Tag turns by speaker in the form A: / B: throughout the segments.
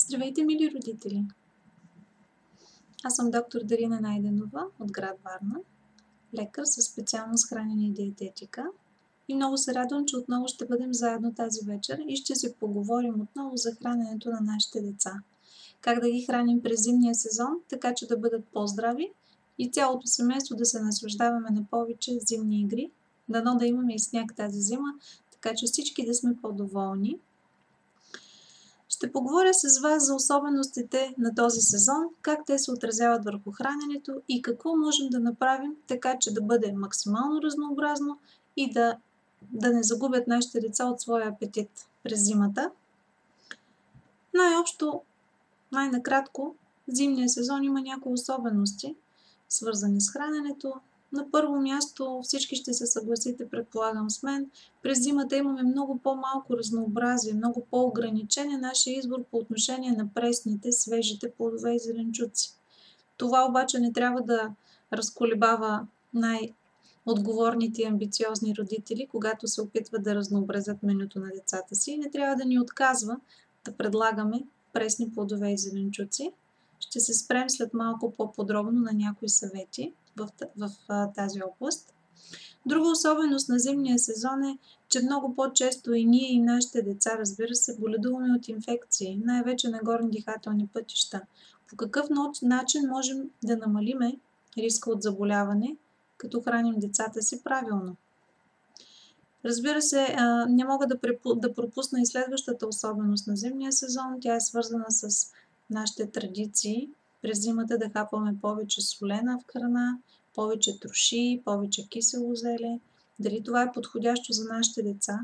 A: Здравейте, мили родители! Аз съм доктор Дарина Найденова от град Варна, лекар със специалност хранене и диететика. И много се радвам, че отново ще бъдем заедно тази вечер и ще си поговорим отново за храненето на нашите деца. Как да ги храним през зимния сезон, така че да бъдат по-здрави и цялото семейство да се наслаждаваме на повече зимни игри. Дано да имаме и сняг тази зима, така че всички да сме по-доволни. Ще поговоря с вас за особеностите на този сезон, как те се отразяват върху храненето и какво можем да направим, така че да бъде максимално разнообразно и да не загубят нашите деца от своя апетит през зимата. Най-общо, най-накратко, зимния сезон има някои особености, свързани с храненето. На първо място, всички ще се съгласите, предполагам с мен, през зимата имаме много по-малко разнообразие, много по-ограничен е нашия избор по отношение на пресните, свежите плодове и зеленчуци. Това обаче не трябва да разколебава най-отговорните и амбициозни родители, когато се опитват да разнообразят менюто на децата си. Не трябва да ни отказва да предлагаме пресни плодове и зеленчуци. Ще се спрем след малко по-подробно на някои съвети в тази област. Друга особеност на зимния сезон е, че много по-често и ние и нашите деца, разбира се, боледуваме от инфекции, най-вече на горни дихателни пътища. По какъв начин можем да намалиме риска от заболяване, като храним децата си правилно? Разбира се, не мога да пропусна и следващата особеност на зимния сезон. Тя е свързана с нашите традиции. През зимата да хапваме повече солена в храна, повече троши, повече кисело зеле. Дали това е подходящо за нашите деца?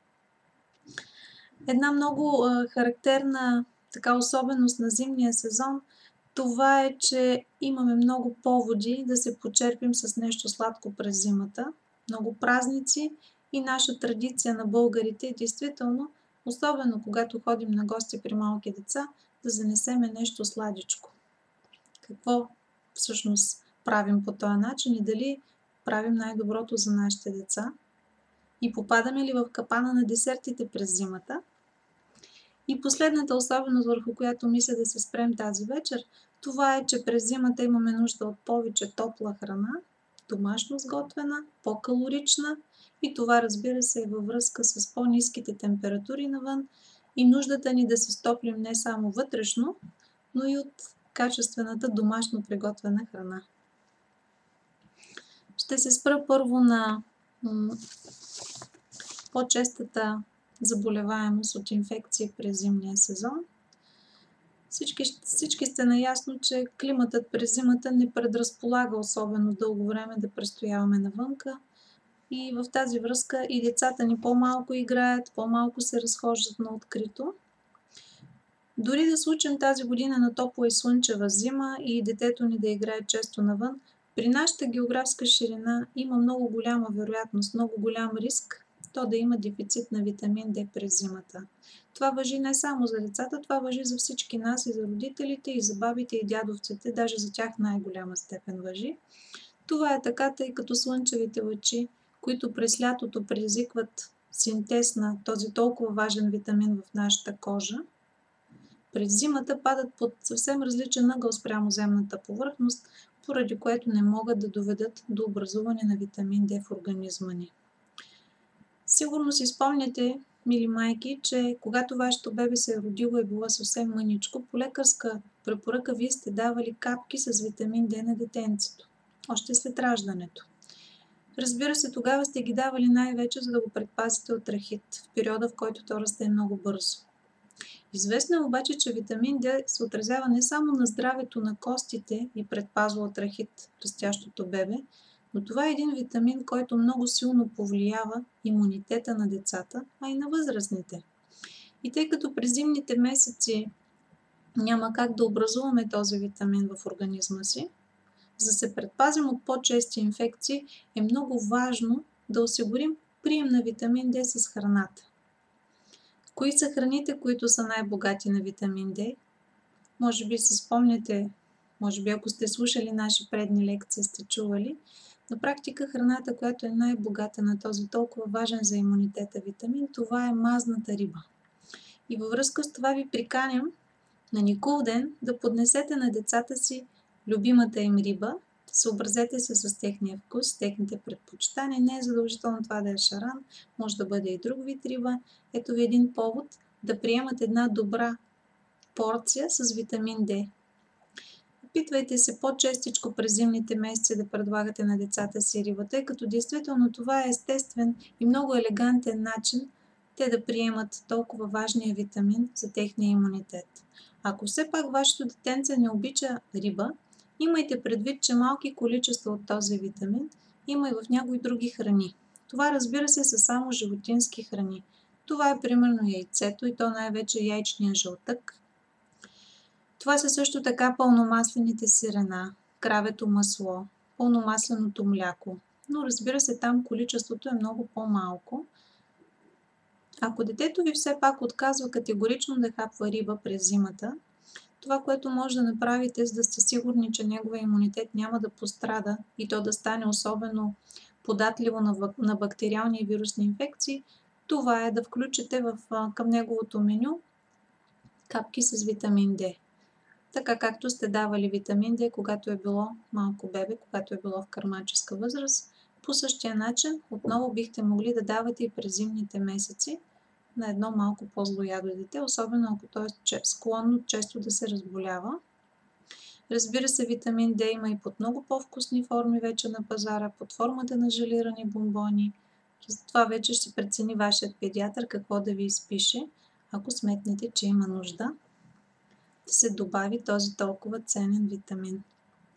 A: Една много характерна особеност на зимния сезон, това е, че имаме много поводи да се почерпим с нещо сладко през зимата. Много празници и наша традиция на българите е действително, особено когато ходим на гости при малки деца, да занесеме нещо сладичко. Какво всъщност правим по този начин и дали правим най-доброто за нашите деца? И попадаме ли в капана на десертите през зимата? И последната особеност, върху която мисля да се спрем тази вечер, това е, че през зимата имаме нужда от повече топла храна, домашно сготвена, по-калорична и това, разбира се, е във връзка с по-ниските температури навън и нуждата ни да се стоплим не само вътрешно, но и от качествената домашно приготвена храна. Ще се спра първо на по-честата заболеваемост от инфекции през зимния сезон. Всички сте наясно, че климатът през зимата не предразполага особено дълго време да престояваме навънка и в тази връзка и децата ни по-малко играят, по-малко се разхождат на открито. Дори да случим тази година на топла и слънчева зима и детето ни да играе често навън, при нашата географска ширина има много голяма вероятност, много голям риск то да има дефицит на витамин D през зимата. Това важи не само за децата, това важи за всички нас и за родителите, и за бабите и дядовците, даже за тях най-голяма степен важи. Това е така, тъй като слънчевите лъчи, които през лятото предизвикват синтез на този толкова важен витамин в нашата кожа, през зимата падат под съвсем различен ъгъл спрямо земната повърхност, поради което не могат да доведат до образуване на витамин D в организма ни. Сигурно си спомняте, мили майки, че когато вашето бебе се е родило и е било съвсем мъничко, по лекарска препоръка вие сте давали капки с витамин D на детенцето, още след раждането. Разбира се, тогава сте ги давали най-вече, за да го предпазите от рахит, в периода, в който то расте много бързо. Известно е обаче, че витамин D се отразява не само на здравето на костите и предпазва от рахит растящото бебе, но това е един витамин, който много силно повлиява имунитета на децата, а и на възрастните. И тъй като през зимните месеци няма как да образуваме този витамин в организма си, за да се предпазим от по-чести инфекции, е много важно да осигурим прием на витамин D с храната. Кои са храните, които са най-богати на витамин D? Може би си спомняте, може би ако сте слушали наши предни лекции, сте чували. На практика храната, която е най-богата на този толкова важен за имунитета витамин, това е мазната риба. И във връзка с това ви приканям На Никол ден да поднесете на децата си любимата им риба, съобразете се с техния вкус, с техните предпочитания. Не е задължително това да е шаран, може да бъде и друг вид риба. Ето ви един повод да приемат една добра порция с витамин D. Опитвайте се по-честичко през зимните месеци да предлагате на децата си риба, тъй като действително това е естествен и много елегантен начин те да приемат толкова важния витамин за техния имунитет. Ако все пак вашето детенце не обича риба, имайте предвид, че малки количества от този витамин има и в някои други храни. Това, разбира се, са само животински храни. Това е примерно яйцето, и то най-вече яйчния жълтък. Това са също така пълномаслените сирена, кравето масло, пълномасленото мляко. Но разбира се, там количеството е много по-малко. Ако детето ви все пак отказва категорично да хапва риба през зимата, това, което може да направите, за да сте сигурни, че неговия имунитет няма да пострада и то да стане особено податливо на бактериални и вирусни инфекции, това е да включите към неговото меню капки с витамин D. Така както сте давали витамин D, когато е било малко бебе, когато е било в кърмаческа възраст. По същия начин отново бихте могли да давате и през зимните месеци на едно малко по-злоядо дете, особено ако то е склонно често да се разболява. Разбира се, витамин D има и под много по-вкусни форми вече на пазара, под формата на желирани бомбони. За това вече ще прецени вашият педиатър какво да ви изпише, ако сметнете, че има нужда да се добави този толкова ценен витамин.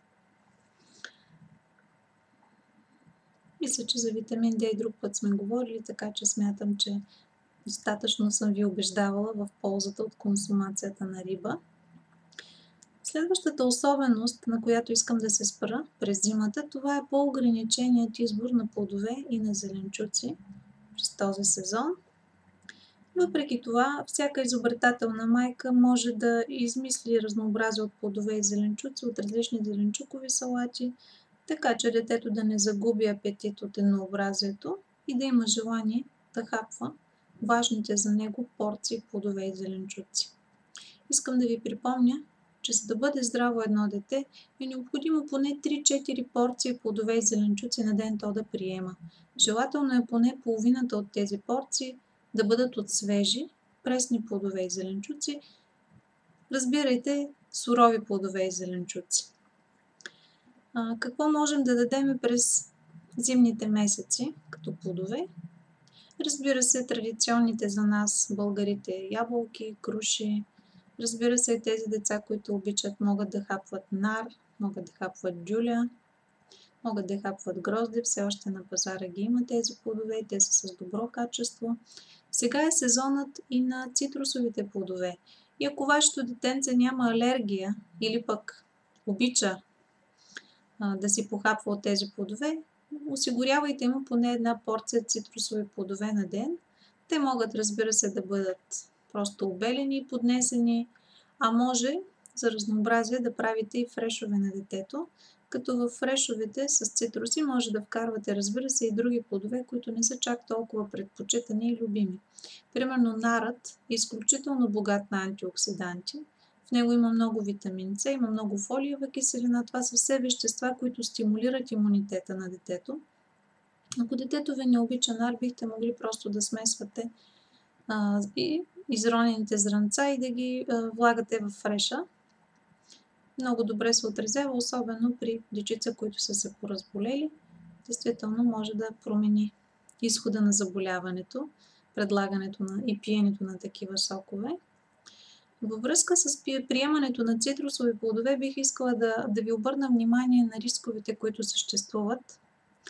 A: Мисля, че за витамин D и друг път сме говорили, така че смятам, че достатъчно съм ви убеждавала в ползата от консумацията на риба. Следващата особеност, на която искам да се спра през зимата, това е по-ограниченият избор на плодове и на зеленчуци през този сезон. Въпреки това, всяка изобретателна майка може да измисли разнообразие от плодове и зеленчуци, от различни зеленчукови салати, така че детето да не загуби апетит от еднообразието и да има желание да хапва важните за него порции плодове и зеленчуци. Искам да ви припомня, че за да бъде здраво едно дете, е необходимо поне 3-4 порции плодове и зеленчуци на ден то да приема. Желателно е поне половината от тези порции да бъдат от свежи, пресни плодове и зеленчуци. Разбирайте, сурови плодове и зеленчуци. Какво можем да дадем през зимните месеци като плодове? Разбира се, традиционните за нас, българите, ябълки, круши. Разбира се, тези деца, които обичат, могат да хапват нар, могат да хапват дюля, могат да хапват грозде. Все още на пазара ги има тези плодове и те са с добро качество. Сега е сезонът и на цитрусовите плодове. И ако вашето детенце няма алергия или пък обича да си похапва от тези плодове, осигурявайте му поне една порция цитрусови плодове на ден. Те могат, разбира се, да бъдат просто обелени и поднесени, а може за разнообразие да правите и фрешове на детето, като в фрешовете с цитруси може да вкарвате, разбира се, и други плодове, които не са чак толкова предпочитани и любими. Примерно нарът е изключително богат на антиоксиданти. В него има много витамин С, има много фолиева киселина. Това са все вещества, които стимулират имунитета на детето. Ако детето ви не обича нар, бихте могли просто да смесвате и изронените зранца и да ги влагате в фреша. Много добре се отразява, особено при дечица, които са се поразболели. Действително може да промени изхода на заболяването, предлагането и пиенето на такива сокове. Във връзка с приемането на цитрусови плодове бих искала да ви обърна внимание на рисковете, които съществуват.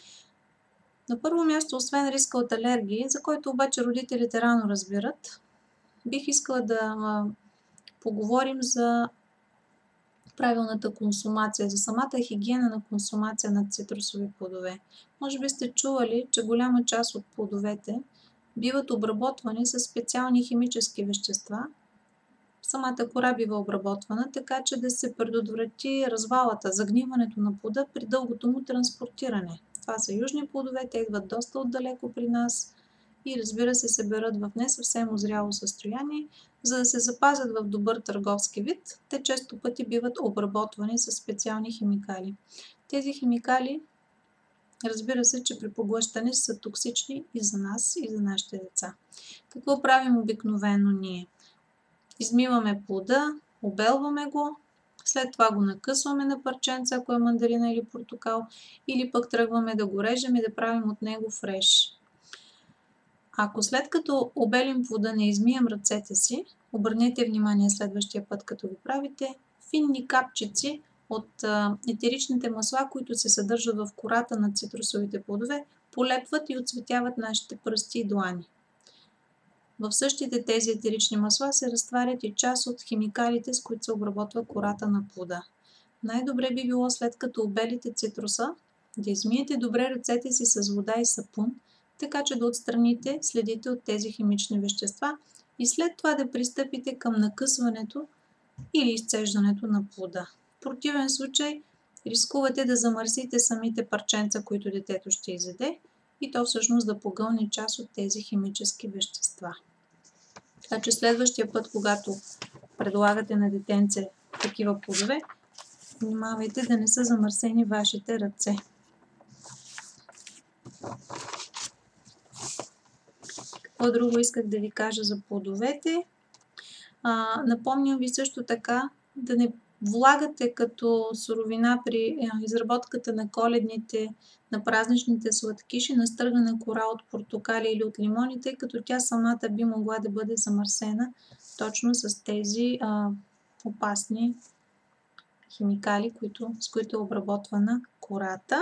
A: На първо място, освен риска от алергии, за който обаче родителите рано разбират, бих искала да поговорим за правилната консумация, за самата хигиена на консумация на цитрусови плодове. Може би сте чували, че голяма част от плодовете биват обработвани с специални химически вещества. Самата кора бива обработвана, така че да се предотврати развалата, загниването на плода при дългото му транспортиране. Това са южни плодове, те идват доста отдалеко при нас и разбира се съберат в не съвсем озряло състояние, за да се запазят в добър търговски вид. Те често пъти биват обработвани с специални химикали. Тези химикали, разбира се, че при поглъщане са токсични и за нас, и за нашите деца. Какво правим обикновено ние? Измиваме плода, обелваме го, след това го накъсваме на парченца, ако е мандарина или портокал, или пък тръгваме да го режем и да правим от него фреш. Ако след като обелим плода не измием ръцете си, обърнете внимание следващия път, като го правите, финни капчици от етеричните масла, които се съдържат в кората на цитрусовите плодове, полепват и отцветяват нашите пръсти и длани. В същите тези етерични масла се разтварят и част от химикалите, с които се обработва кората на плода. Най-добре би било след като обелите цитруса, да измиете добре ръцете си с вода и сапун, така че да отстраните следите от тези химични вещества и след това да пристъпите към накъсването или изцеждането на плода. В противен случай рискувате да замърсите самите парченца, които детето ще изяде, и то всъщност да погълне част от тези химически вещества. Така че следващия път, когато предлагате на детенце такива плодове, внимавайте да не са замърсени вашите ръце. Какво друго исках да ви кажа за плодовете? Напомням ви също така да не влагате като суровина при изработката на коледните, на празничните сладкиши настъргана кора от портокали или от лимони, тъй като тя самата би могла да бъде замърсена точно с тези опасни химикали, с които е обработвана кората.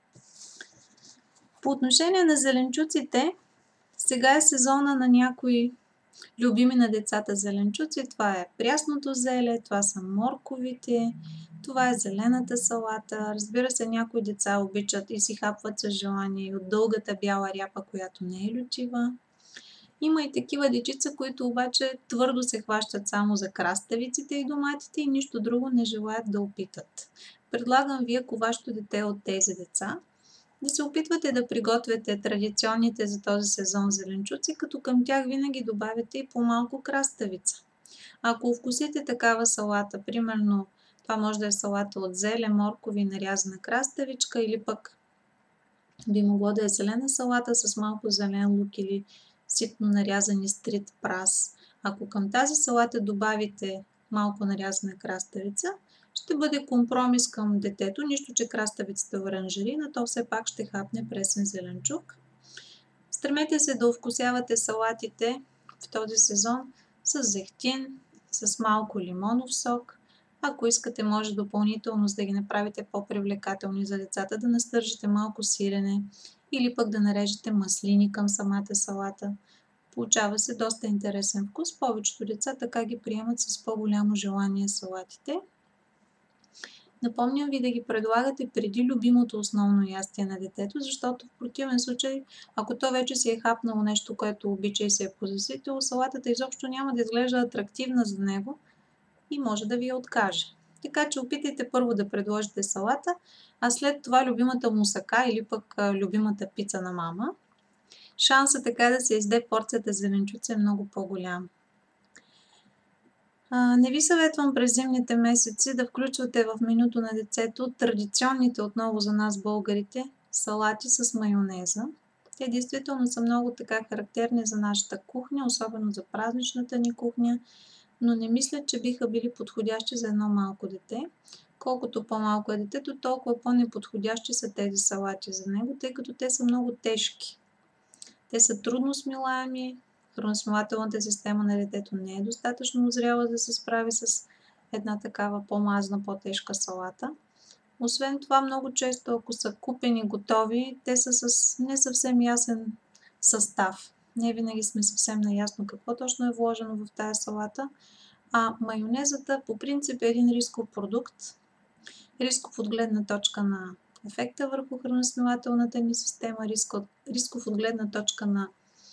A: По отношение на зеленчуците, сега е сезона на някои любими на децата зеленчуци. Това е прясното зеле, това са морковите, това е зелената салата. Разбира се, някои деца обичат и си хапват с желание и от дългата бяла ряпа, която не е лючива. Има и такива дечица, които обаче твърдо се хващат само за краставиците и доматите и нищо друго не желаят да опитат. Предлагам ви, ако вашето дете е от тези деца, да се опитвате да приготвяте традиционните за този сезон зеленчуци, като към тях винаги добавяте и по-малко краставица. Ако вкусите такава салата, примерно това може да е салата от зеле, моркови, нарязана краставичка, или пък би могло да е зелена салата с малко зелен лук или ситно нарязани стрит прас. Ако към тази салата добавите малко нарязана краставица, ще бъде компромис към детето, нищо, че краставицата е оранжерина, то все пак ще хапне пресен зеленчук. Стремете се да овкусявате салатите в този сезон с зехтин, с малко лимонов сок. Ако искате, може допълнително, за да ги направите по-привлекателни за децата, да настържите малко сирене или пък да нарежете маслини към самата салата. Получава се доста интересен вкус. Повечето деца така ги приемат с по-голямо желание салатите. Напомням ви да ги предлагате преди любимото основно ястие на детето, защото в противен случай, ако то вече си е хапнало нещо, което обича и се е позаситило, салатата изобщо няма да изглежда атрактивна за него и може да ви я откаже. Така че опитайте първо да предложите салата, а след това любимата мусака или пък любимата пица на мама. Шансът така да се изде порцията зеленчуци е много по-голям. Не ви съветвам през зимните месеци да включвате в менюто на детето традиционните отново за нас българите салати с майонеза. Те действително са много така характерни за нашата кухня, особено за празничната ни кухня, но не мисля, че биха били подходящи за едно малко дете. Колкото по-малко е детето, толкова по-неподходящи са тези салати за него, тъй като те са много тежки. Те са трудно смилаеми, храносмилателната система на детето не е достатъчно озряла да се справи с една такава по-мазна, по-тежка салата. Освен това, много често, ако са купени готови, те са с не съвсем ясен състав. Не винаги сме съвсем наясно какво точно е вложено в тази салата. А майонезата по принцип е един рисков продукт. Рисков от гледна точка на ефекта върху храносмилателната ни система, рисков от гледна точка на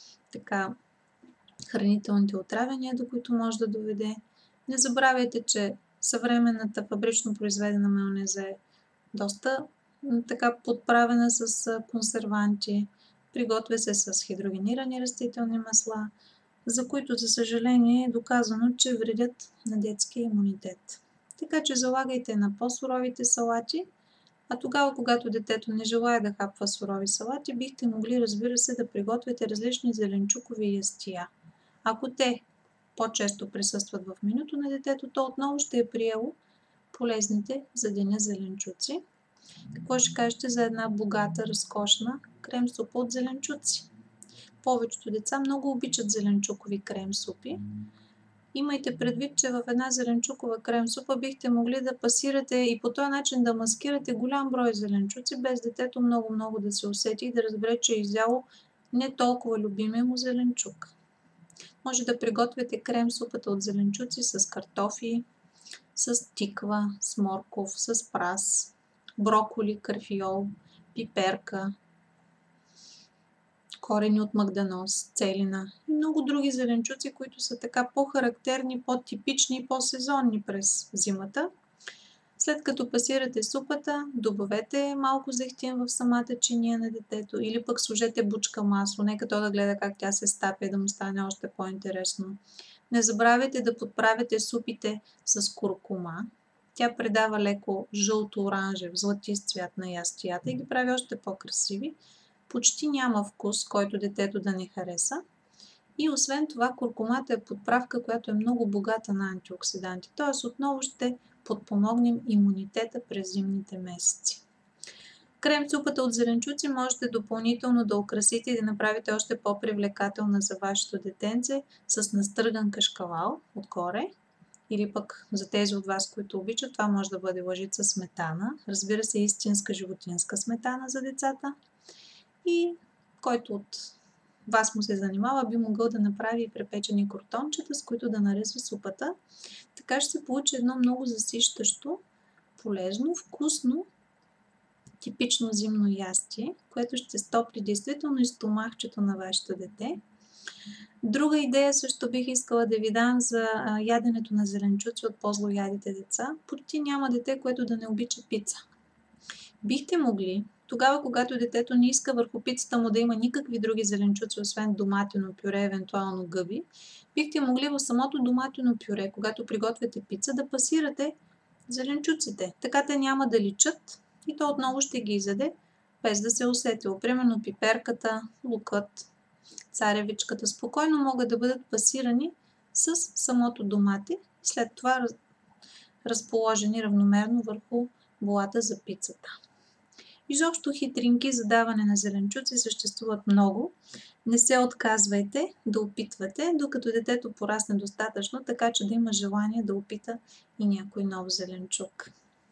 A: хранителните отравяния, до които може да доведе. Не забравяйте, че съвременната фабрично произведена майонеза е доста така подправена с консерванти. Приготвя се с хидрогенирани растителни масла, за които, за съжаление, е доказано, че вредят на детския имунитет. Така че залагайте на по-суровите салати, а тогава, когато детето не желае да хапва сурови салати, бихте могли, разбира се, да приготвяте различни зеленчукови ястия. Ако те по-често присъстват в менюто на детето, то отново ще е приело полезните за деня зеленчуци. Какво ще кажете за една богата, разкошна крем-супа от зеленчуци? Повечето деца много обичат зеленчукови крем-супи. Имайте предвид, че в една зеленчукова крем-супа бихте могли да пасирате и по този начин да маскирате голям брой зеленчуци, без детето много да се усети и да разбере, че е изяло не толкова любимия му зеленчук. Може да приготвяте крем-супата от зеленчуци с картофи, с тиква, с морков, с прас, броколи, карфиол, пиперка, корени от магданоз, целина и много други зеленчуци, които са така по-характерни, по-типични и по-сезонни през зимата. След като пасирате супата, добавете малко зехтин в самата чиния на детето или пък сложете бучка масло, нека то да гледа как тя се стапя, да му стане още по-интересно. Не забравяйте да подправяте супите с куркума. Тя придава леко жълто-оранжев, златист цвят на ястията и ги прави още по-красиви. Почти няма вкус, който детето да не хареса. И освен това, куркумата е подправка, която е много богата на антиоксиданти. Т.е. отново ще подпомогнем имунитета през зимните месеци. Крем-супата от зеленчуци можете допълнително да украсите и да направите още по-привлекателна за вашето детенце с настърган кашкавал отгоре. Или пък за тези от вас, които обичат, това може да бъде лъжица сметана. Разбира се, истинска животинска сметана за децата. И който от вас му се занимава, би могъл да направи и препечени кротончета, с които да нарезва супата. Така ще се получи едно много засищащо, полезно, вкусно, типично зимно ястие, което ще стопли действително и стомахчето на вашето дете. Друга идея също бих искала да ви дам за яденето на зеленчуци от по-злоядите деца. Почти няма дете, което да не обича пица. Бихте могли, тогава когато детето не иска върху пицата му да има никакви други зеленчуци, освен доматено пюре, евентуално гъби, бихте могли в самото доматено пюре, когато приготвяте пица, да пасирате зеленчуците. Така те няма да личат и то отново ще ги изяде, без да се усетило. Примерно пиперката, лукът, царевичката спокойно могат да бъдат пасирани с самото домати и след това разположени равномерно върху болата за пицата. Изобщо хитринки за даване на зеленчуци съществуват много. Не се отказвайте да опитвате, докато детето порасне достатъчно, така че да има желание да опита и някой нов зеленчук.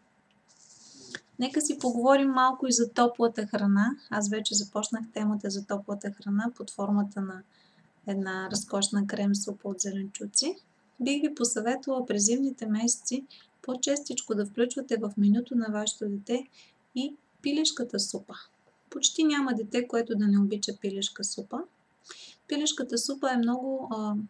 A: Нека си поговорим малко и за топлата храна. Аз вече започнах темата за топлата храна под формата на една разкошна крем-супа от зеленчуци. Бих ви посъветвала през зимните месеци по-честичко да включвате в менюто на вашето дете и пилешката супа. Почти няма дете, което да не обича пилешка супа. Пилешката супа е много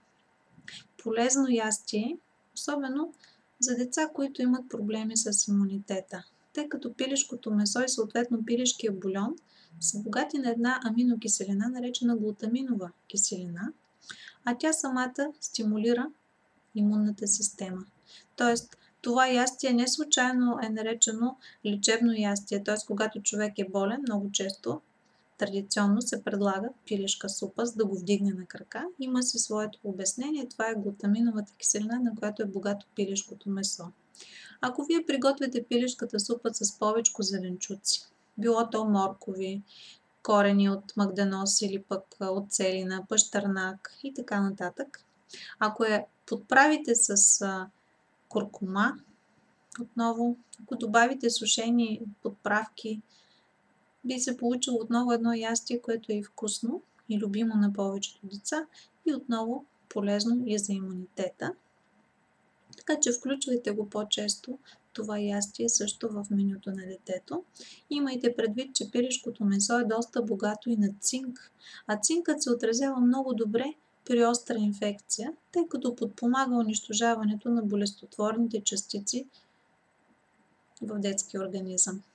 A: полезно ястие, особено за деца, които имат проблеми с имунитета. Тъй като пилешкото месо и съответно пилешкия бульон са богати на една аминокиселина, наречена глутаминова киселина, а тя самата стимулира имунната система. Тоест, това ястие не случайно е наречено лечебно ястие, т.е. когато човек е болен, много често традиционно се предлага пилешка супа, за да го вдигне на крака. Има си своето обяснение, това е глутаминовата киселина, на която е богато пилешкото месо. Ако вие приготвяте пилешката супа с повечко зеленчуци, било то моркови, корени от магданоз или пък от целина, пащърнак и така нататък, ако я подправите с куркума, отново, ако добавите сушени подправки, би се получило отново едно ястие, което е и вкусно и любимо на повечето деца и отново полезно и за имунитета. Така че включвайте го по-често това ястие също в менюто на детето. Имайте предвид, че пилешкото месо е доста богато и на цинк, а цинкът се отразява много добре при остра инфекция, тъй като подпомага унищожаването на болестотворните частици в детския организъм.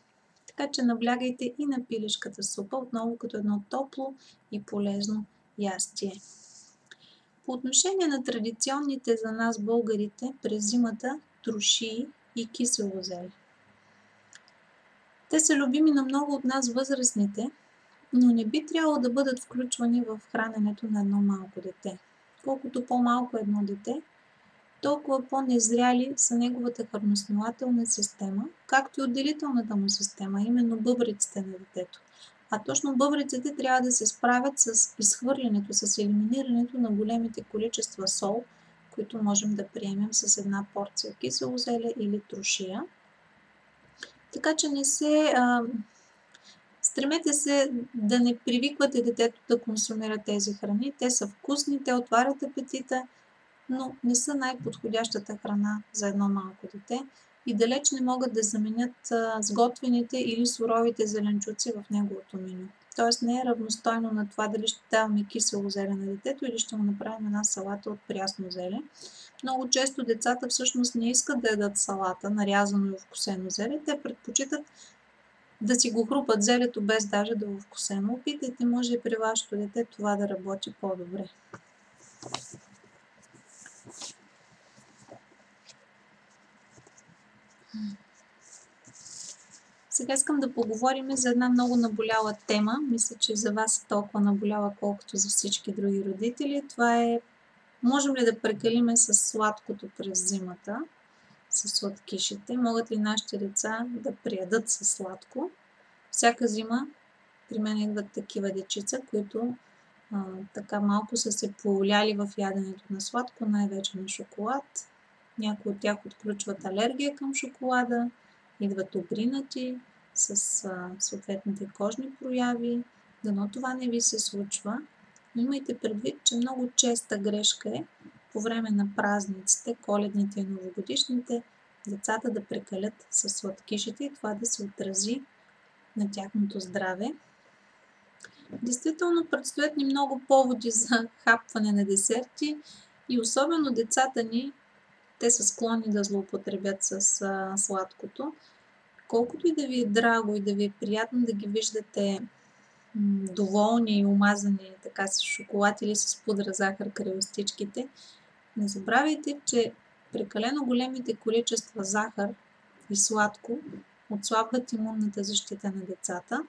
A: Така че наблягайте и на пилешката супа, отново като едно топло и полезно ястие. По отношение на традиционните за нас българите през зимата трошии и кисело зеле. Те са любими на много от нас възрастните, но не би трябвало да бъдат включвани в храненето на едно малко дете. Колкото по-малко е едно дете, толкова по-незряли са неговата храносмилателна система, както и отделителната му система, именно бъбреците на детето. А точно бъбреците трябва да се справят с изхвърлянето, с елиминирането на големите количества сол, които можем да приемем с една порция кисело зеле или трошия. Така че стремете се да не привиквате детето да консумира тези храни. Те са вкусни, те отварят апетита, но не са най-подходящата храна за едно малко дете и далеч не могат да заменят сготвените или суровите зеленчуци в неговото меню. Тоест не е равностойно на това дали ще даваме кисело зеле на детето или ще му направим една салата от прясно зеле. Много често децата всъщност не искат да ядат салата, нарязано и овкусено зеле. Те предпочитат да си го хрупат зелето без даже да е овкусено. Опитайте, може и при вашето дете това да работи по-добре. Сега искам да поговорим за една много наболяла тема. Мисля, че за вас е толкова наболяла, колкото за всички други родители. Това е, можем ли да прекалиме с сладкото през зимата, с сладкишите? Могат ли нашите деца да приядат със сладко? Всяка зима при мен идват такива дечица, които така малко са се поуляли в яденето на сладко, най-вече на шоколад. Някои от тях отключват алергия към шоколада, идват обринати с съответните кожни прояви. Дано това не ви се случва. Но имайте предвид, че много честа грешка е по време на празниците, коледните и новогодишните, децата да прекалят с сладкишите и това да се отрази на тяхното здраве. Действително предстоят ни много поводи за хапване на десерти и особено децата ни, те са склонни да злоупотребят с сладкото. Колкото и да ви е драго и да ви е приятно да ги виждате доволни и омазани така с шоколад или с пудра захар край устичките, не забравяйте, че прекалено големите количества захар и сладко отслабват имунната защита на децата.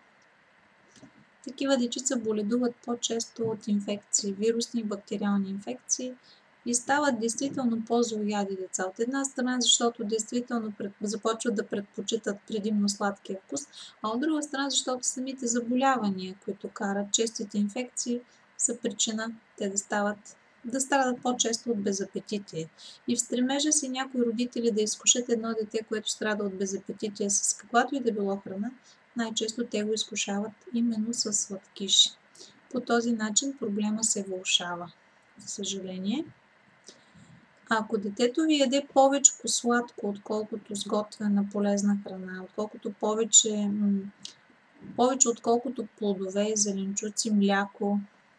A: Такива дечица боледуват по-често от инфекции, вирусни и бактериални инфекции и стават действително по-злояди деца. От една страна, защото действително започват да предпочитат предимно сладкия вкус, а от друга страна, защото самите заболявания, които карат честите инфекции, са причина те да страдат по-често от безапетитие. И в стремежа си някои родители да изкушат едно дете, което страда от безапетитие с каквато и да било храна, най-често те го изкушават именно с сладкиши. По този начин проблема се влошава, за съжаление. Ако детето ви яде повече сладко, отколкото сготвена полезна храна, повече отколкото плодове, зеленчуци, мляко,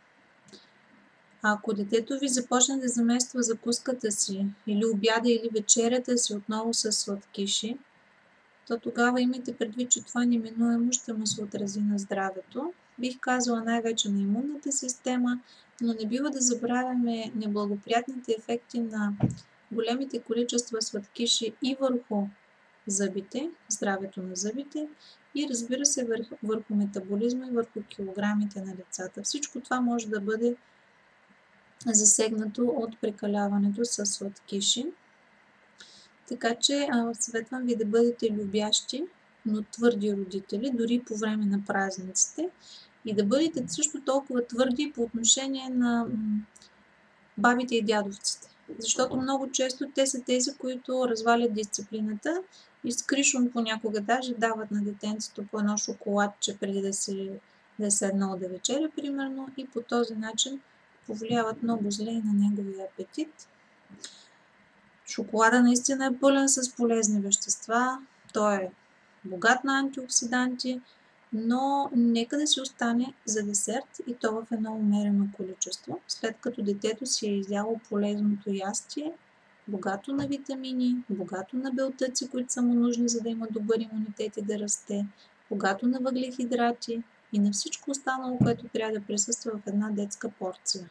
A: ако детето ви започне да замества закуската си или обяда или вечерята си отново с сладкиши, то тогава имайте предвид, че това неминуемо ще му се отрази на здравето. Бих казала най-вече на имунната система, но не бива да забравяме неблагоприятните ефекти на големите количества сладкиши и върху зъбите, здравето на зъбите и разбира се върху метаболизма и върху килограмите на децата. Всичко това може да бъде засегнато от прекаляването с сладкиши. Така че съветвам ви да бъдете любящи, но твърди родители, дори по време на празниците и да бъдете също толкова твърди по отношение на бабите и дядовците. Защото много често те са тези, които развалят дисциплината и с кришом понякога даже дават на детенцето по едно шоколадче преди да е седнал да вечеря, примерно, и по този начин повлияват много зле и на неговия апетит. Шоколада наистина е пълен с полезни вещества, той е богат на антиоксиданти, но нека да си остане за десерт и то в едно умерено количество, след като детето си е изяло полезното ястие, богато на витамини, богато на белтъци, които са му нужни, за да има добър имунитет и да расте, богато на въглехидрати и на всичко останало, което трябва да присъства в една детска порция.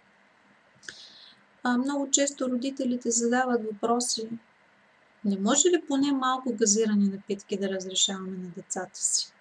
A: Много често родителите задават въпроси: не може ли поне малко газирани напитки да разрешаваме на децата си?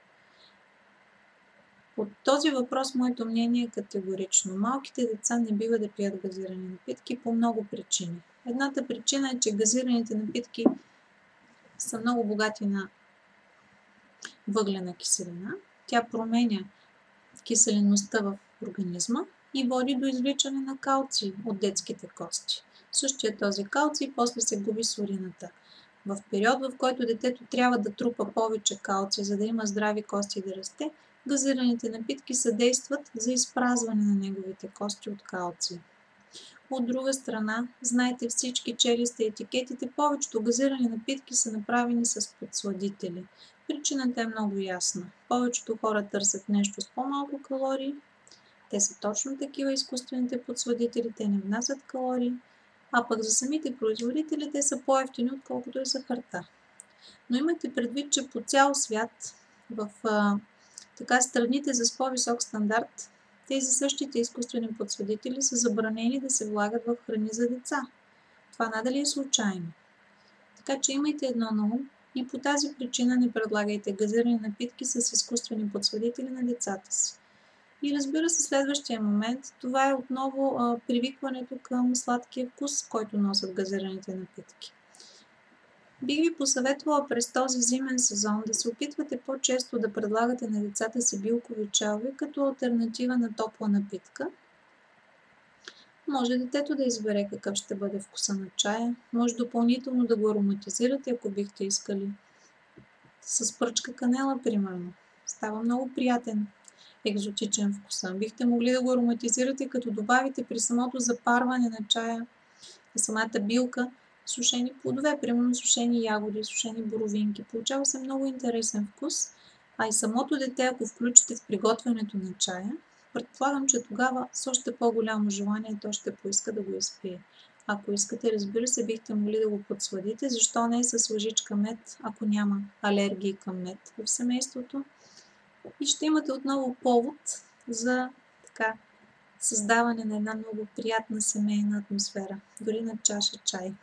A: По този въпрос моето мнение е категорично. Малките деца не бива да пият газирани напитки по много причини. Едната причина е, че газираните напитки са много богати на въглена киселина. Тя променя киселеността в организма и води до извличане на калций от детските кости. Същия този калций после се губи с урината. В период, в който детето трябва да трупа повече калций, за да има здрави кости и да расте, газираните напитки съдействат за изпразване на неговите кости от калций. От друга страна, знаете всички, чели сте етикетите, повечето газирани напитки са направени с подсладители. Причината е много ясна. Повечето хора търсят нещо с по-малко калории. Те са точно такива изкуствените подсладители, те не внасят калории, а пък за самите производители те са по-евтини, отколкото е захарта. Но имайте предвид, че по цял свят, в страните с по-висок стандарт, тези същите изкуствени подсладители са забранени да се влагат в храни за деца. Това надали е случайно. Така че имайте едно на ум и по тази причина не предлагайте газирани напитки с изкуствени подсладители на децата си. И разбира се, следващия момент, това е отново привикването към сладкия вкус, който носят газираните напитки. Бих ви посъветвала през този зимен сезон да се опитвате по-често да предлагате на децата си билкови чаове като алтернатива на топла напитка. Може детето да избере какъв ще бъде вкуса на чая, може допълнително да го ароматизирате, ако бихте искали. С пръчка канела, примерно. Става много приятен, екзотичен вкус. Бихте могли да го ароматизирате, като добавите при самото запарване на чая, на самата билка, сушени плодове, примерно сушени ягоди, сушени боровинки. Получава се много интересен вкус, а и самото дете, ако включите в приготвянето на чая, предполагам, че тогава с още по-голямо желание то ще поиска да го изпие. Ако искате, разбира се, бихте могли да го подсладите. Защо не с лъжичка мед, ако няма алергии към мед в семейството? И ще имате отново повод за създаване на една много приятна семейна атмосфера, дори на чаша чай.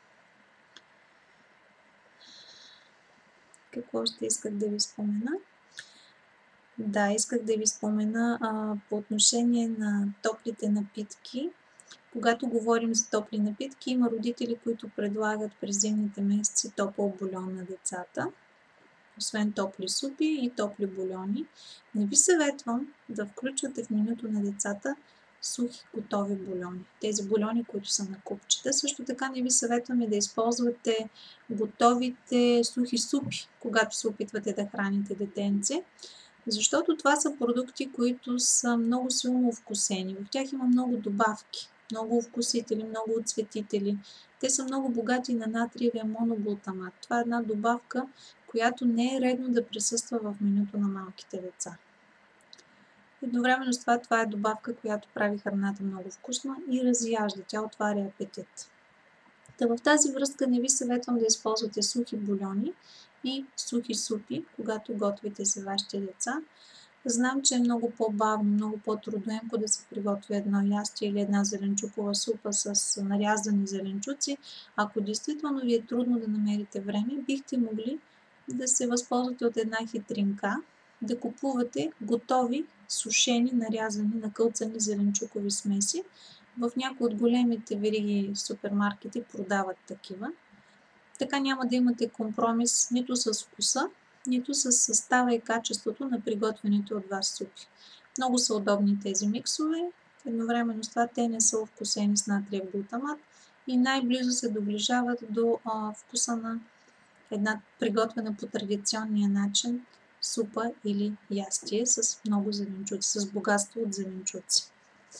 A: Какво ще исках да ви спомена? Да, исках да ви спомена по отношение на топлите напитки. Когато говорим за топли напитки, има родители, които предлагат през зимните месеци топъл бульон на децата. Освен топли супи и топли бульони. Не ви съветвам да включвате в менюто на децата сухи готови бульони. Тези бульони, които са на купчета. Също така не ви съветваме да използвате готовите сухи супи, когато се опитвате да храните детенце, защото това са продукти, които са много силно овкусени. В тях има много добавки, много вкусители, много отцветители. Те са много богати на натриевия моноглутамат. Това е една добавка, която не е редно да присъства в менюто на малките деца. Едновременно с това е добавка, която прави храната много вкусна и разяжда, тя отваря апетит. В тази връзка не ви съветвам да използвате сухи бульони и сухи супи, когато готвите за вашите деца. Знам, че е много по-бавно, много по-трудоемко да се приготви едно ястие или една зеленчукова супа с нарязани зеленчуци. Ако действително ви е трудно да намерите време, бихте могли да се възползвате от една хитринка, да купувате готови, сушени, нарязани, накълцани зеленчукови смеси. В някои от големите вериги супермаркети продават такива. Така няма да имате компромис нито с вкуса, нито с състава и качеството на приготвените от вас супи. Много са удобни тези миксове, едновременно с това те не са овкусени с натриев глутамат и най-близо се доближават до вкуса на една приготвена по традиционния начин супа или ястие с много зеленчуци, с богатство от зеленчуци.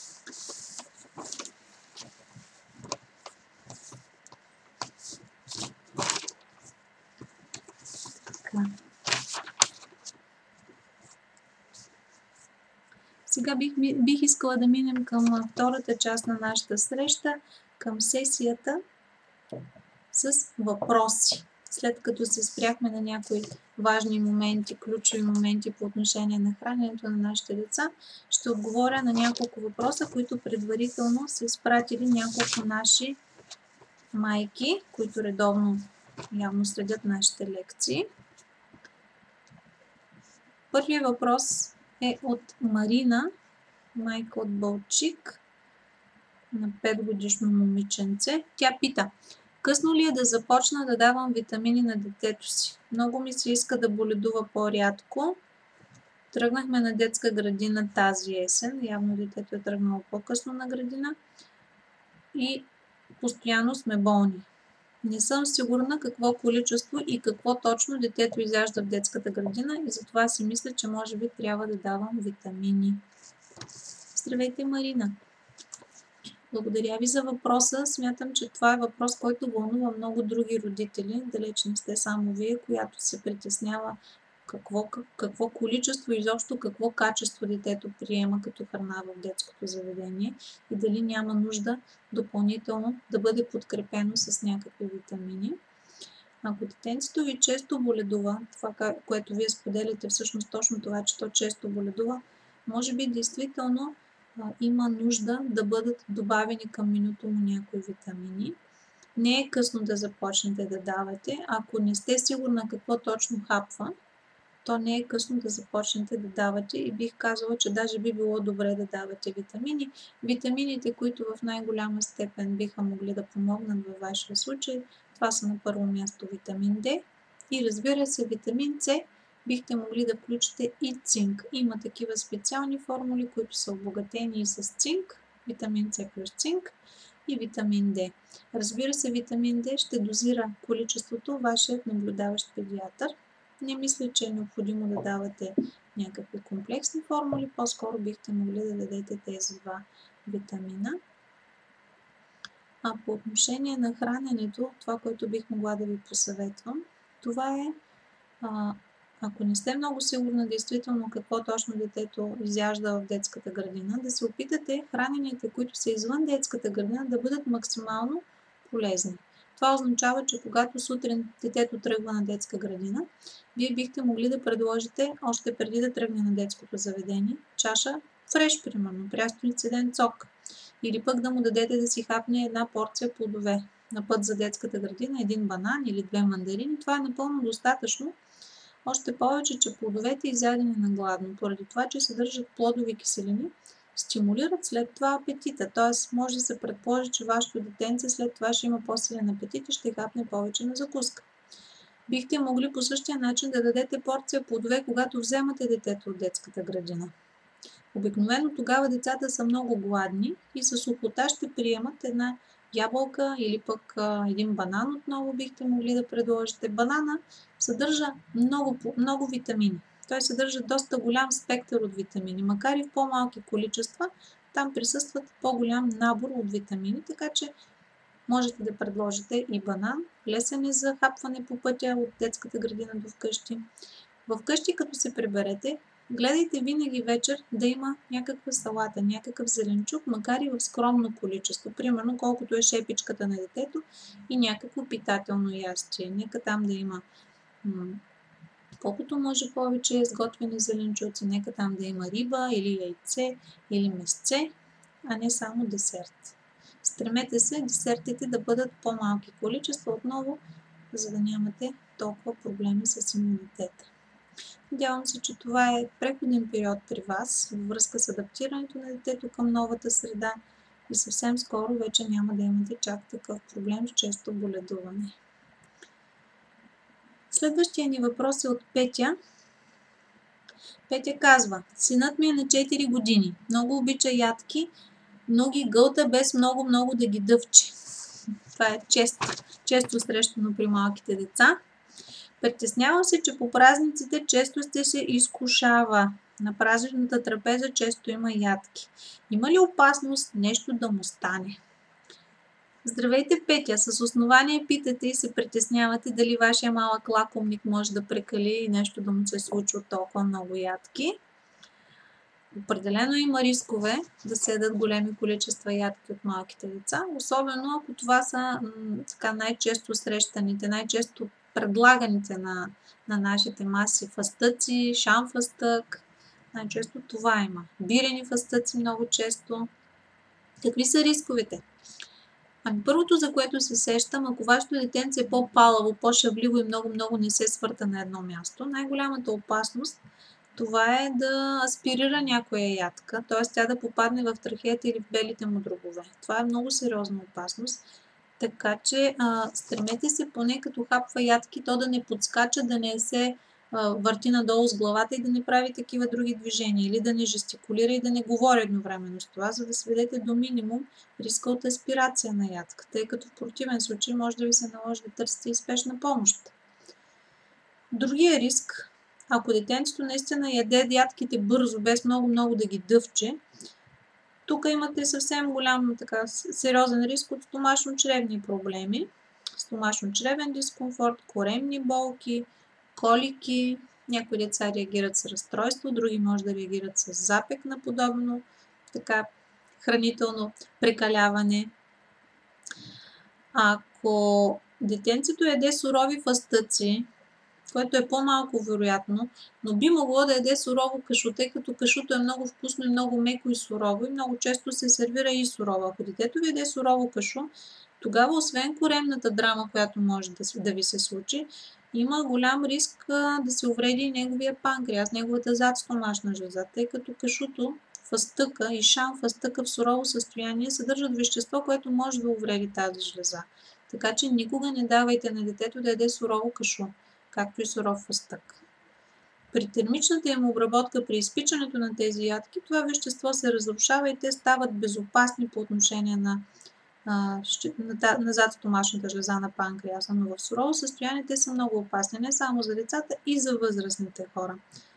A: Сега бих искала да минем към втората част на нашата среща, към сесията с въпроси. след като се спряхме на някои важни моменти, ключови моменти по отношение на храненето на нашите деца, ще отговоря на няколко въпроса, които предварително са изпратили няколко наши майки, които редовно явно следят нашите лекции. Първият въпрос е от Марина, майка от Балчик, на 5-годишно момиченце. Тя пита: късно ли е да започна да давам витамини на детето си? Много ми се иска да боледува по-рядко. Тръгнахме на детска градина тази есен. Явно детето е тръгнало по-късно на градина. И постоянно сме болни. Не съм сигурна какво количество и какво точно детето изяжда в детската градина и затова си мисля, че може би трябва да давам витамини. Здравейте, Марина! Благодаря ви за въпроса. Смятам, че това е въпрос, който вълнува много други родители. Далеч не сте само вие, която се притеснява какво количество и изобщо какво качество детето приема като храна в детското заведение и дали няма нужда допълнително да бъде подкрепено с някакви витамини. Ако детенцето ви често боледува, това, което вие споделяте, всъщност точно това, че то често боледува, може би действително има нужда да бъдат добавени към менюто му някои витамини. Не е късно да започнете да давате. Ако не сте сигурна какво точно хапва, то не е късно да започнете да давате и бих казала, че даже би било добре да давате витамини. Витамините, които в най-голяма степен биха могли да помогнат във вашия случай, това са на първо място витамин D и разбира се витамин С. Бихте могли да включите и цинк. Има такива специални формули, които са обогатени и с цинк, витамин С плюс цинк и витамин D. Разбира се, витамин D ще дозира количеството вашият наблюдаващ педиатър. Не мисля, че е необходимо да давате някакви комплексни формули, по-скоро бихте могли да дадете тези два витамина. А по отношение на храненето, това, което бих могла да ви посъветвам, това е, ако не сте много сигурна действително какво точно детето изяжда в детската градина, да се опитате храненията, които са извън детската градина, да бъдат максимално полезни. Това означава, че когато сутрин детето тръгва на детска градина, вие бихте могли да предложите, още преди да тръгне на детското заведение, чаша фреш, примерно, прясно цеден сок. Или пък да му дадете да си хапне една порция плодове на път за детската градина, един банан или 2 мандарини. Това е напълно достатъчно. Още повече, че плодовете изядени на гладно, поради това, че съдържат плодови киселини, стимулират след това апетита. Т.е. може да се предположи, че вашето детенце след това ще има по-силен апетит и ще хапне повече на закуска. Бихте могли по същия начин да дадете порция плодове, когато вземате детето от детската градина. Обикновено тогава децата са много гладни и с охота ще приемат една ябълка или пък един банан отново бихте могли да предложите. Банана съдържа много витамини. Той съдържа доста голям спектър от витамини, макар и в по-малки количества, там присъстват по-голям набор от витамини, така че можете да предложите и банан, лесен е за хапване по пътя от детската градина до вкъщи. Вкъщи, като се приберете, гледайте винаги вечер да има някаква салата, някакъв зеленчук, макар и в скромно количество, примерно колкото е шепичката на детето и някакво питателно ястие. Нека там да има колкото може повече сготвени зеленчуци, нека там да има риба или яйце или месце, а не само десерт. Стремете се десертите да бъдат по-малки количества отново, за да нямате толкова проблеми с имунитета. Надявам се, че това е преходен период при вас във връзка с адаптирането на детето към новата среда и съвсем скоро вече няма да имате чак такъв проблем с често боледуване. Следващия ни въпрос е от Петя. Петя казва: синът ми е на 4 години. Много обича ядки, но ги гълта без много да ги дъвче. Това е често срещано при малките деца. Притеснявам се, че по празниците често ще се изкушава. На празничната трапеза често има ядки. Има ли опасност нещо да му стане? Здравейте, Петя! С основание питате и се притеснявате дали вашия малък лакомник може да прекали и нещо да му се случи от толкова много ядки. Определено има рискове да се ядат големи количества ядки от малките деца, особено ако това са най-често срещаните, най-често предлаганите на нашите маси фъстъци, шан фъстък. Най-често това има. Бирени фъстъци много често. Какви са рисковете? Първото, за което се сещам, ако вашето детенце е по-палаво, по-шавливо и много не се свърта на едно място, най-голямата опасност това е да аспирира някоя ядка, т.е. тя да попадне в трахеята или в белите му дробове. Това е много сериозна опасност. Така че стремете се поне като хапва ядки, то да не подскача, да не се върти надолу с главата и да не прави такива други движения, или да не жестикулира и да не говори едновременно с това, за да сведете до минимум риска от аспирация на ядка, тъй като в противен случай може да ви се наложи да търсите и спешна помощ. Другия риск, ако детенцето наистина яде ядките бързо, без много да ги дъвче, тук имате съвсем голям, сериозен риск от стомашно-чревни проблеми, стомашно-чревен дискомфорт, коремни болки, колики. Някои деца реагират с разстройство, други може да реагират с запек на подобно хранително прекаляване. Ако детенцето яде сурови фъстъци, което е по-малко вероятно, но би могло да яде сурово кашу, тъй като кашуто е много вкусно и много меко и сурово и много често се сервира и сурово. Ако детето ви яде сурово кашу, тогава освен коремната драма, която може да ви се случи, има голям риск да се увреди неговия панкреас, неговата задстомашна жлеза, тъй като кашуто, фъстъка и шан фъстъка в сурово състояние съдържат вещество, което може да увреди тази жлеза. Така че никога не давайте на детето да яде сурово кашу, както и суров фъстък. При термичната им обработка, при изпичането на тези ядки, това вещество се разрушава и те стават безопасни по отношение на задстомашната жлеза на панкреаса, но в сурово състояние те са много опасни, не само за децата, и за възрастните хора.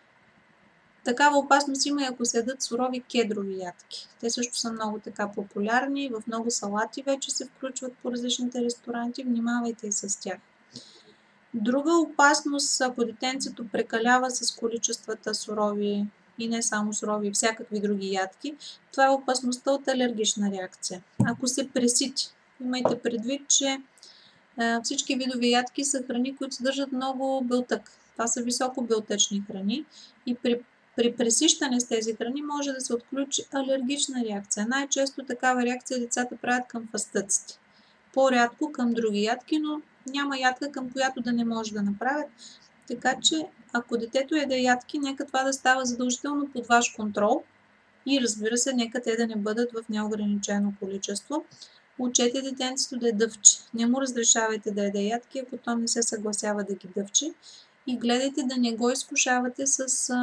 A: Такава опасност има и ако се ядат сурови кедрови ядки. Те също са много популярни, в много салати вече се включват по различните ресторанти, внимавайте и с тях. Друга опасност, ако детенцето прекалява с количествата сурови и не само сурови, всякакви други ядки, това е опасността от алергична реакция. Ако се пресити, имайте предвид, че всички видове ядки са храни, които съдържат много белтък. Това са високобелтъчни храни и при пресищане с тези храни може да се отключи алергична реакция. Най-често такава реакция децата правят към фъстъците. По-рядко към други ядки, но няма ядка, към която да не може да направят. Така че, ако детето яде ядки, нека това да става задължително под ваш контрол и разбира се, нека те да не бъдат в неограничено количество. Учете детенцето да дъвче. Не му разрешавайте да яде ядки, ако то не се съгласява да ги дъвче. И гледайте да не го изкушавате с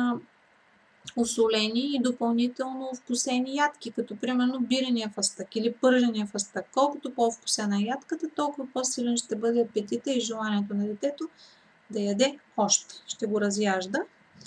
A: осолени и допълнително вкусени ядки, като примерно бирения фъстък или пържения фъстък. Колкото по-вкусена е ядката, толкова по-силен ще бъде апетита и желанието на детето да яде още. Ще го разяжда.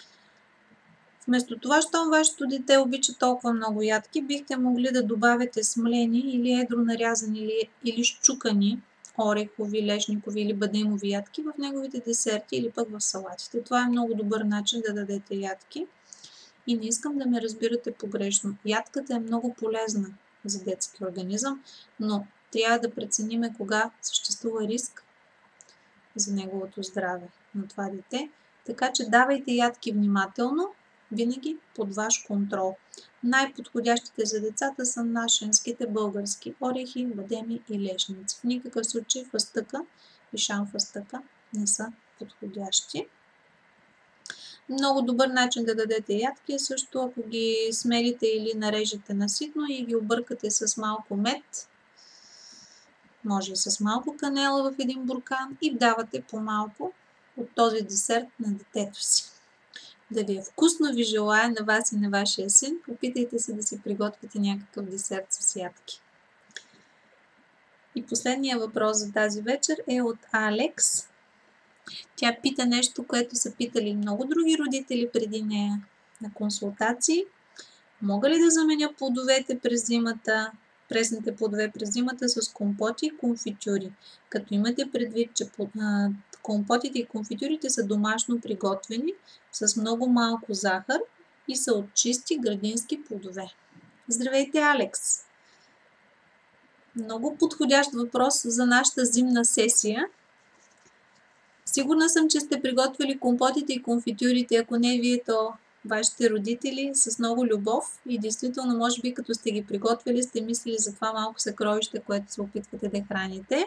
A: Вместо това, щом вашето дете обича толкова много ядки, бихте могли да добавите смлени или едро нарязани или счукани орехови, лешникови или бадемови ядки в неговите десерти или пък в салатите. Това е много добър начин да дадете ядки. И не искам да ме разбирате погрешно. Ядката е много полезна за детски организъм, но трябва да прецениме кога съществува риск за неговото здраве на това дете. Така че давайте ядки внимателно, винаги под ваш контрол. Най-подходящите за децата са нашенските български орехи, бадеми и лешници. В никакъв случай фъстъка и шан фъстъка не са подходящи. Много добър начин да дадете ядки е също, ако ги смелите или нарежете на ситно и ги объркате с малко мед, може и с малко канела в един буркан и давате по-малко от този десерт на детето си. Да ви е вкусно, ви желая на вас и на вашия син. Опитайте се да си приготвите някакъв десерт с ядки. И последният въпрос за тази вечер е от Алекс. Тя пита нещо, което са питали много други родители преди нея на консултации. Мога ли да заменя плодовете през зимата, пресните плодове през зимата с компоти и конфитюри? Като имате предвид, че компотите и конфитюрите са домашно приготвени с много малко захар и са от чисти градински плодове. Здравейте, Алекс! Много подходящ въпрос за нашата зимна сесия. Сигурна съм, че сте приготвили компотите и конфитюрите, ако не вие, то вашите родители с много любов и действително, може би, като сте ги приготвили, сте мислили за това малко съкровище, което се опитвате да храните.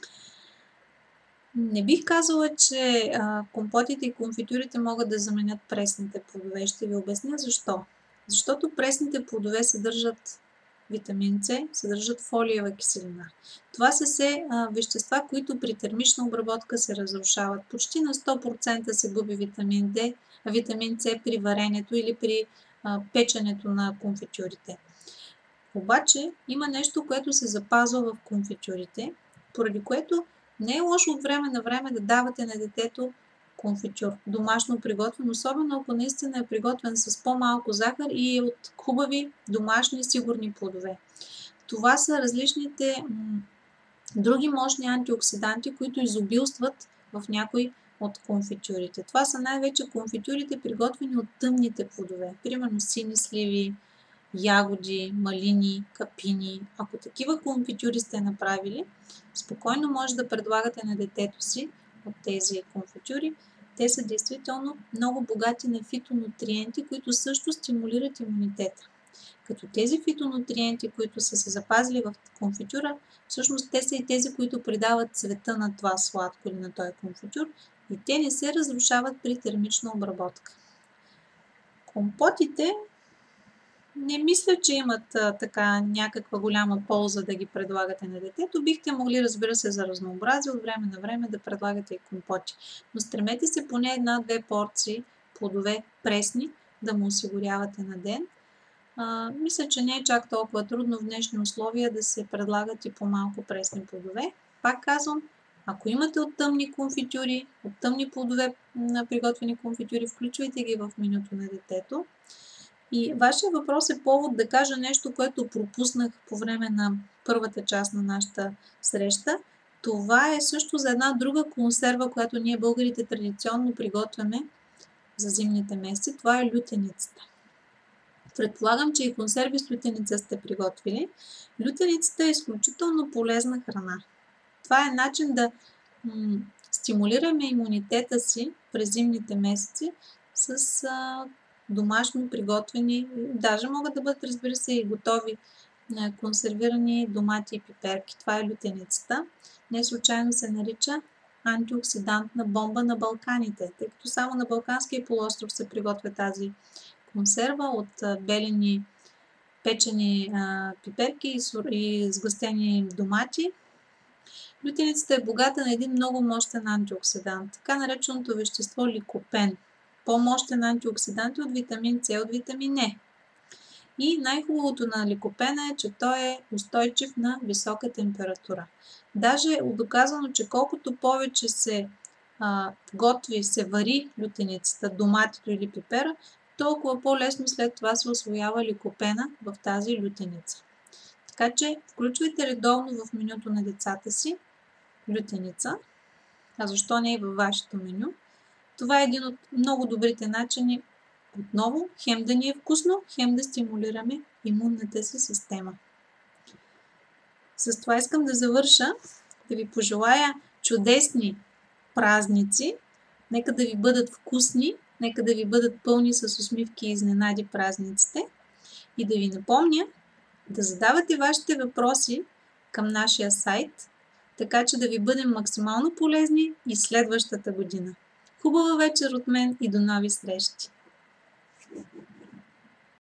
A: Не бих казала, че компотите и конфитюрите могат да заменят пресните плодове. Ще ви обясня защо. Защото пресните плодове съдържат витамин С, съдържат фолиева киселина. Това са все вещества, които при термична обработка се разрушават. Почти на 100% се губи витамин С при варенето или при печенето на конфитюрите. Обаче има нещо, което се запазва в конфитюрите, поради което не е лошо от време на време да давате на детето конфитюр, домашно приготвен, особено ако наистина е приготвен с по-малко захар и е от хубави домашни сигурни плодове. Това са различните други мощни антиоксиданти, които изобилстват в някои от конфитюрите. Това са най-вече конфитюрите, приготвени от тъмните плодове, примерно сини сливи, ягоди, малини, капини. Ако такива конфитюри сте направили, спокойно може да предлагате на детето си от тези конфитюри. Те са действително много богати на фитонутриенти, които също стимулират имунитета. Като тези фитонутриенти, които са се запазили в конфитюра, всъщност те са и тези, които придават цвета на това сладко или на този конфитюр и те не се разрушават при термична обработка. Компотите не мисля, че имат така някаква голяма полза да ги предлагате на детето. Бихте могли, разбира се, за разнообразие от време на време да предлагате и компоти. Но стремете се поне 1-2 порции плодове пресни да му осигурявате на ден. Мисля, че не е чак толкова трудно в днешни условия да се предлагат и по-малко пресни плодове. Пак казвам, ако имате от тъмни конфитюри, от тъмни плодове на приготвени конфитюри, включвайте ги в менюто на детето. И вашия въпрос е повод да кажа нещо, което пропуснах по време на първата част на нашата среща. Това е също за една друга консерва, която ние българите традиционно приготвяме за зимните месеци. Това е лютеницата. Предполагам, че и консерви с лютеница сте приготвили. Лютеницата е изключително полезна храна. Това е начин да стимулираме имунитета си през зимните месеци с домашно приготвени, даже могат да бъдат, разбира се, и готови консервирани домати и пиперки. Това е лютеницата. Не случайно се нарича антиоксидантна бомба на Балканите, тъй като само на Балканския полуостров се приготвя тази консерва от белени печени пиперки и сгъстени домати. Лютеницата е богата на един много мощен антиоксидант, така нареченото вещество ликопен. По-мощен антиоксидант от витамин С, от витамин Е. И най-хубавото на ликопена е, че той е устойчив на висока температура. Даже е доказано, че колкото повече се готви, се вари лютеницата, доматито или пипера, толкова по-лесно след това се усвоява ликопена в тази лютеница. Така че включвайте редовно в менюто на децата си лютеница, а защо не и във вашето меню. Това е един от много добрите начини, отново, хем да ни е вкусно, хем да стимулираме имунната си система. С това искам да завърша, да ви пожелая чудесни празници, нека да ви бъдат вкусни, нека да ви бъдат пълни с усмивки и изненади празниците и да ви напомня да задавате вашите въпроси към нашия сайт, така че да ви бъдем максимално полезни и следващата година. Хубава вечер от мен и до нови срещи!